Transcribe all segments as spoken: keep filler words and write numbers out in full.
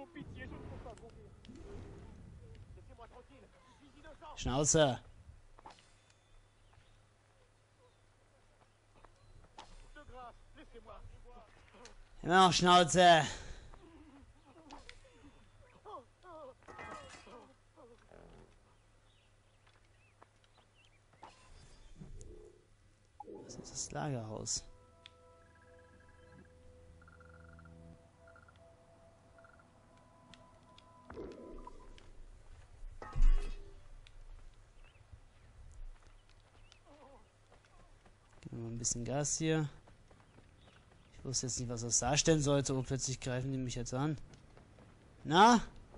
Schnauze. Immer noch Schnauze. Was ist das Lagerhaus? Geben wir mal ein bisschen Gas hier. Ich wusste jetzt nicht, was das darstellen sollte. Oh, plötzlich greifen die mich jetzt an. Na?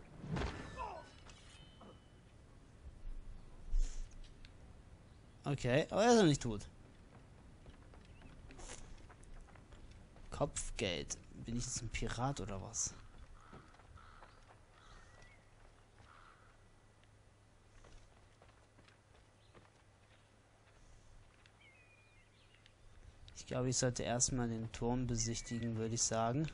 Okay, aber er ist noch nicht tot. Kopfgeld. Bin ich jetzt ein Pirat oder was? Ich glaube, ich sollte erstmal den Turm besichtigen, würde ich sagen.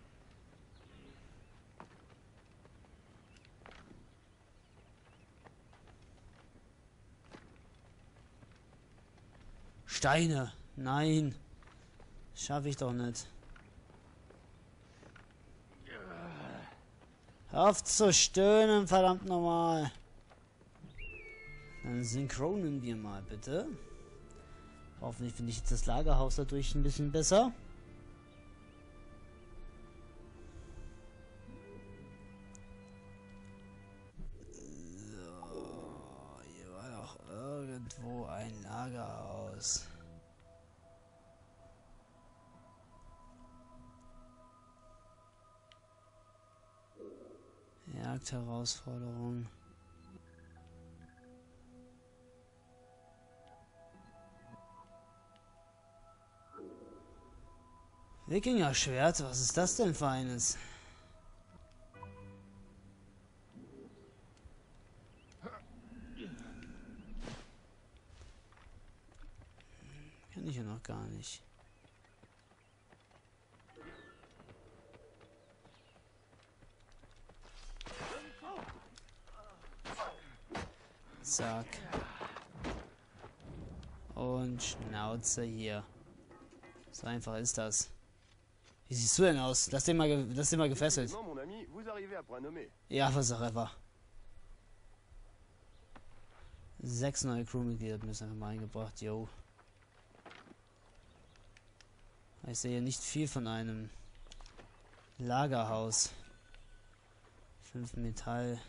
Steine! Nein! Schaffe ich doch nicht. Hör auf zu stöhnen, verdammt nochmal! Dann synchronen wir mal, bitte. Hoffentlich finde ich jetzt das Lagerhaus dadurch ein bisschen besser. So, hier war doch irgendwo ein Lagerhaus. Jagdherausforderung. Wikinger-Schwert, was ist das denn für eines? Kann ich ja noch gar nicht. Zack. Und Schnauze hier. So einfach ist das. Wie siehst du denn aus? Lass den mal, lass den mal gefesselt. Ja, was auch immer. Sechs neue Crewmitglieder müssen einfach mal eingebracht, yo. Ich sehe nicht viel von einem Lagerhaus. Fünf Metall.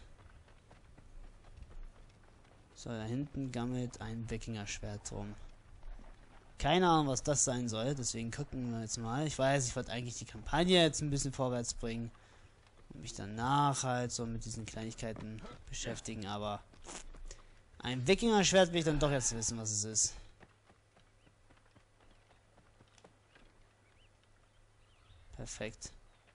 So, da hinten gammelt ein Wikinger-Schwert rum. Keine Ahnung, was das sein soll, deswegen gucken wir jetzt mal. Ich weiß, ich wollte eigentlich die Kampagne jetzt ein bisschen vorwärts bringen und mich danach halt so mit diesen Kleinigkeiten beschäftigen, aber ein Wikinger-Schwert will ich dann doch jetzt wissen, was es ist. Perfekt.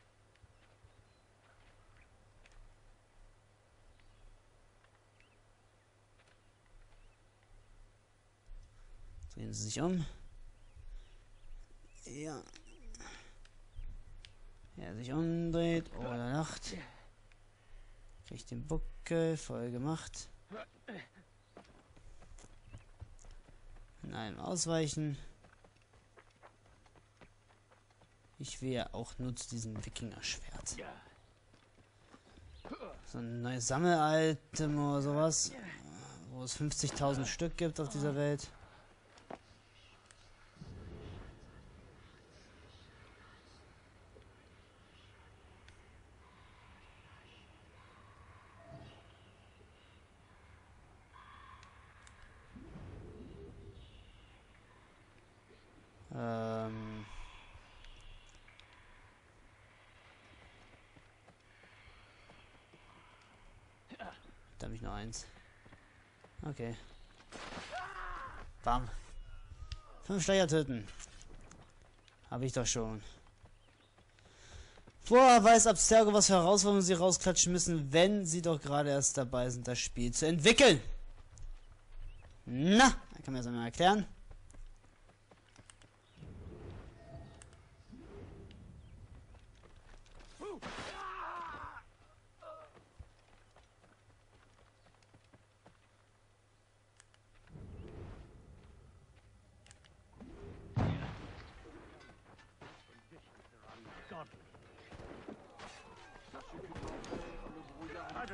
Drehen Sie sich um. Ja. Er sich umdreht oder lacht. Kriegt den Buckel voll gemacht. In einem ausweichen. Ich will ja auch nur zu diesem Wikinger-Schwert. So ein neues Sammel-Item oder sowas. Wo es fünfzigtausend Stück gibt auf dieser Welt. Ähm. Da habe ich nur eins. Okay. Bam. Fünf Schleier töten. Habe ich doch schon. Vorher weiß Abstergo, was für Herausforderungen sie rausklatschen müssen, wenn sie doch gerade erst dabei sind, das Spiel zu entwickeln. Na, da kann man das einmal erklären.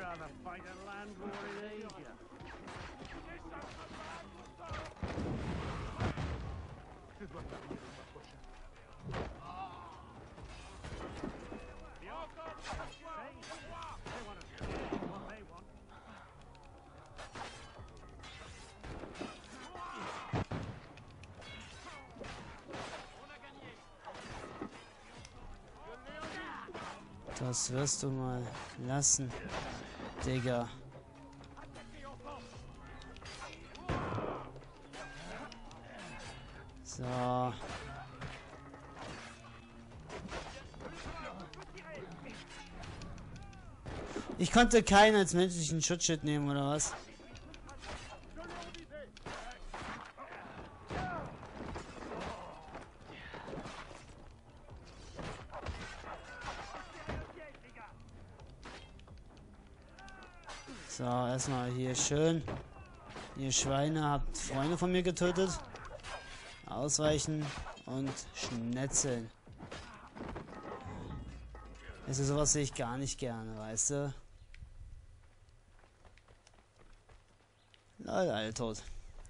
Das wirst du mal lassen, Digga. So. Ich konnte keinen als menschlichen Schutzschild nehmen, oder was? So, erstmal hier schön. Ihr Schweine habt Freunde von mir getötet. Ausweichen und schnetzeln. Also sowas sehe ich gar nicht gerne, weißt du? Leute, alle tot.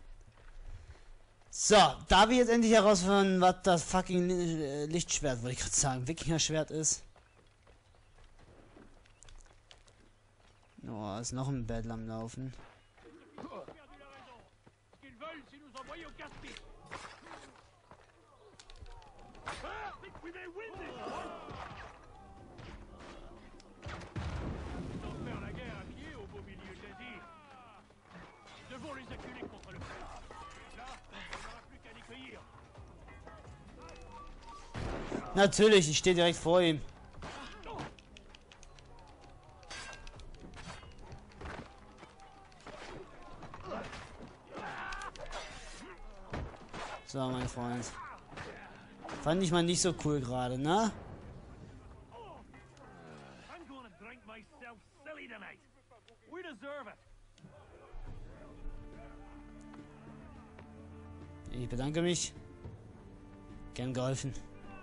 So, da wir jetzt endlich herausfinden, was das fucking Lichtschwert, wollte ich gerade sagen, Wikinger-Schwert ist. Oh, ist noch ein Battle am Laufen. Natürlich, ich stehe direkt vor ihm. So, mein Freund. Fand ich mal nicht so cool gerade, ne? Ich bedanke mich. Gern geholfen.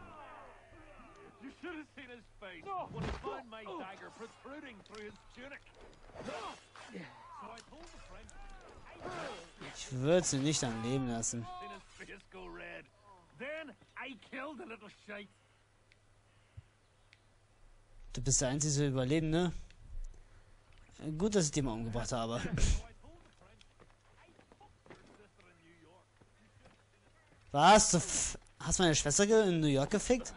Ich würde sie nicht am Leben lassen. Du bist der einzige Überlebende. Gut, dass ich den mal umgebracht habe. Was? Du f hast meine Schwester in New York gefickt?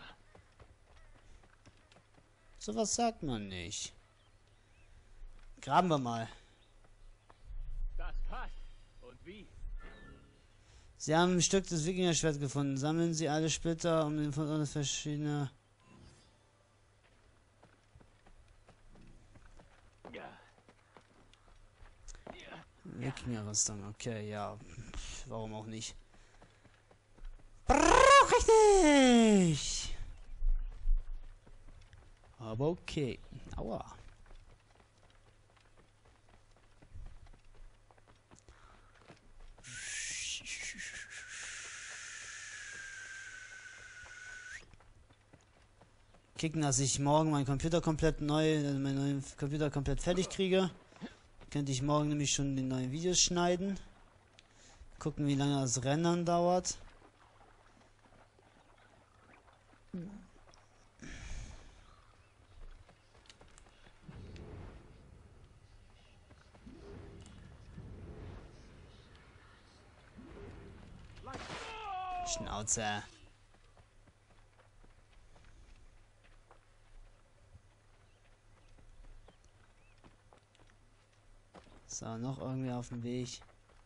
So was sagt man nicht. Graben wir mal. Das passt. Und wie? Sie haben ein Stück des Wikinger-Schwerts gefunden. Sammeln Sie alle Splitter, um den von verschiedene. Wikinger-Rüstung, okay, ja. Pff, warum auch nicht? Brauch ich nicht! Aber okay. Aua. Kicken, dass ich morgen meinen Computer komplett neu, also meinen neuen Computer komplett fertig kriege. Könnte ich morgen nämlich schon die neuen Videos schneiden. Gucken, wie lange das Rendern dauert. Schnauze. So, noch irgendwie auf dem Weg.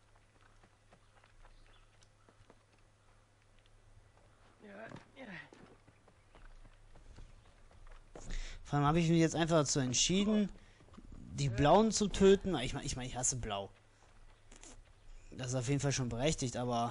Vor allem habe ich mich jetzt einfach dazu entschieden, die Blauen zu töten. Ich meine, ich, mein, ich hasse Blau. Das ist auf jeden Fall schon berechtigt, aber...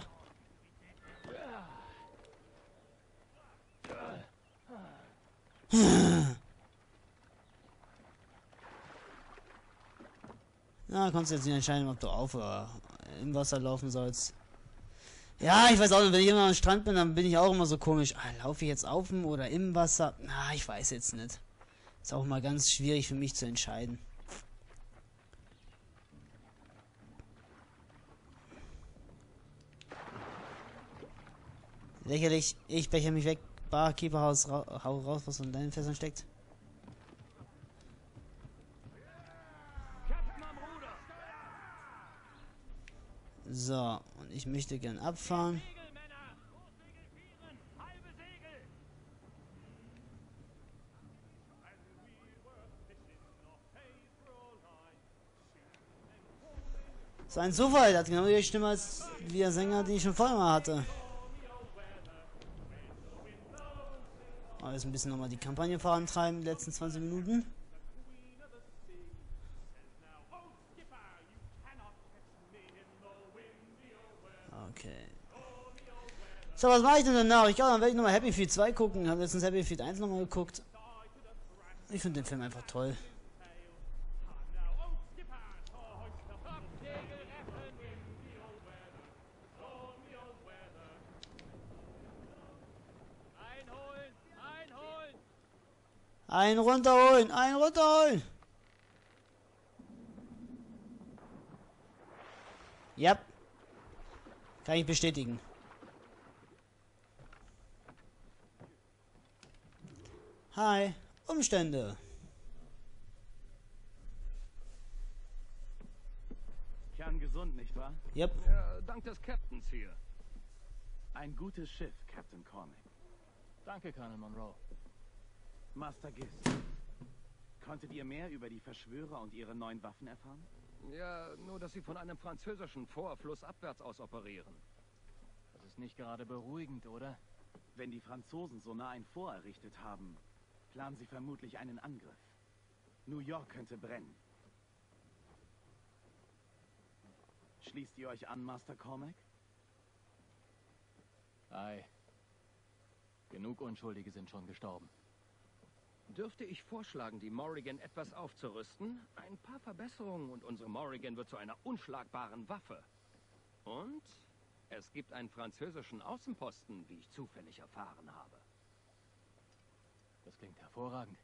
Na, kannst du jetzt nicht entscheiden, ob du auf oder im Wasser laufen sollst. Ja, ich weiß auch nicht, wenn ich immer am Strand bin, dann bin ich auch immer so komisch. Ah, laufe ich jetzt auf dem oder im Wasser? Na, ich weiß jetzt nicht. Ist auch mal ganz schwierig für mich zu entscheiden. Lächerlich. Ich becher mich weg. Barkeeper, haus, ra hau raus, was in deinen Fässern steckt. So, und ich möchte gern abfahren. So ein Zufall, das hat genau die Stimme als wie der Sänger, den ich schon vorher mal hatte. Aber jetzt ein bisschen nochmal die Kampagne vorantreiben, die letzten zwanzig Minuten. Okay. So, was mache ich denn danach? Ich glaube, dann werde ich nochmal Happy Feet zwei gucken. Ich habe letztens Happy Feet eins nochmal geguckt. Ich finde den Film einfach toll. Einen runterholen! Einen runterholen! Ja. Kann ich bestätigen. Hi. Umstände. Kerngesund, nicht wahr? Yep. Ja, dank des Captains hier. Ein gutes Schiff, Captain Cormac. Danke, Colonel Monroe. Master Gist, konntet ihr mehr über die Verschwörer und ihre neuen Waffen erfahren? Ja, nur dass sie von einem französischen Fort flussabwärts aus operieren. Das ist nicht gerade beruhigend, oder? Wenn die Franzosen so nah ein Fort errichtet haben, planen sie vermutlich einen Angriff. New York könnte brennen. Schließt ihr euch an, Master Cormac? Ei. Genug Unschuldige sind schon gestorben. Dürfte ich vorschlagen, die Morrigan etwas aufzurüsten? Ein paar Verbesserungen und unsere Morrigan wird zu einer unschlagbaren Waffe. Und es gibt einen französischen Außenposten, wie ich zufällig erfahren habe. Das klingt hervorragend.